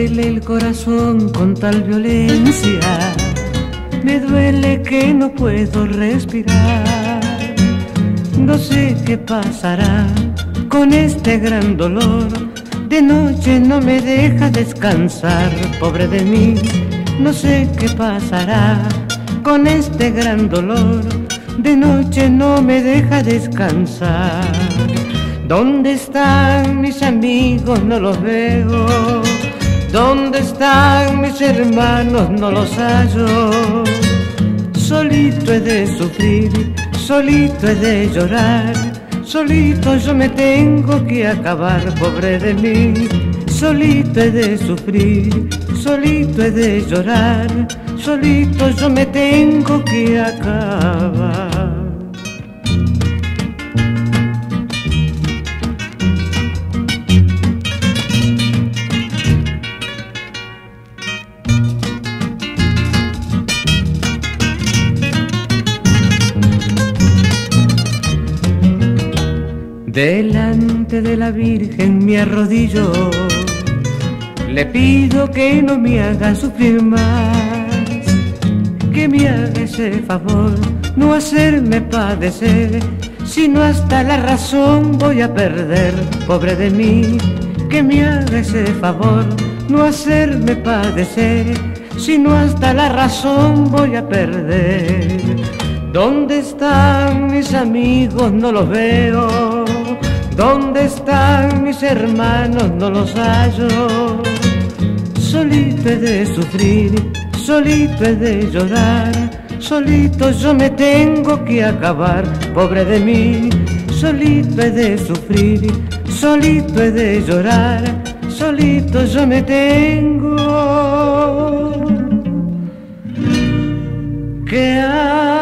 duele el corazón con tal violencia, me duele que no puedo respirar. No sé qué pasará con este gran dolor, de noche no me deja descansar, pobre de mí. No sé qué pasará con este gran dolor, de noche no me deja descansar. ¿Dónde están mis amigos? No los veo. ¿Dónde están mis hermanos? No los hallo. Solito he de sufrir, solito he de llorar, solito yo me tengo que acabar, pobre de mí. Solito he de sufrir, solito he de llorar, solito yo me tengo que acabar. Delante de la Virgen me arrodillo, le pido que no me haga sufrir más, que me haga ese favor, no hacerme padecer, sino hasta la razón voy a perder, pobre de mí. Que me haga ese favor, no hacerme padecer, sino hasta la razón voy a perder. ¿Dónde están mis amigos? No los veo. ¿Dónde están mis hermanos? No los hallo. Solito he de sufrir, solito he de llorar, solito yo me tengo que acabar, pobre de mí. Solito he de sufrir, solito he de llorar, solito yo me tengo que acabar.